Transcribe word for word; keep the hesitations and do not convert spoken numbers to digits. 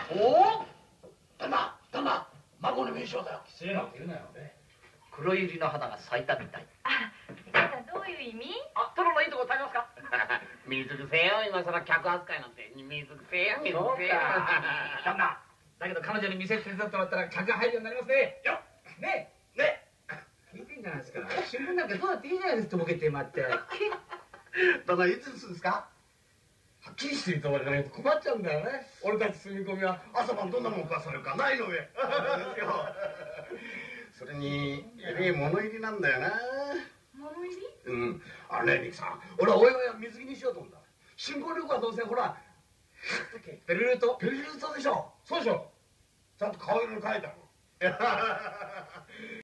おお、旦那、旦那、孫の名称だよ。 失礼なこと言うなよ。 黒百合の花が咲いたみたい。 あ、じゃあどういう意味？ あ、トロのいいとこ食べますか？水くせえよ、今さら客扱いなんて。水くせえよ、水くせえよ。 旦那、だけど彼女に店手伝ってもらったら客が入るようになりますね。よっねえねえ聞いてんじゃないですか。新聞なんかどうだっていいじゃないですか、とぼけてまって。 旦那、いつですか？ はっきりしてると俺ね、困っちゃうんだよね。俺たち住み込みは朝晩どんなもん食わされるかないの上。それに、えれえ物入りなんだよな。 物入り？ うん。あれね、リキさん。俺はお祝いは水着にしようと思うんだ。新婚旅行はどうせほら、 ペルルート。 ペルルートでしょ。 そうでしょ。 ちゃんと顔色に書いてある。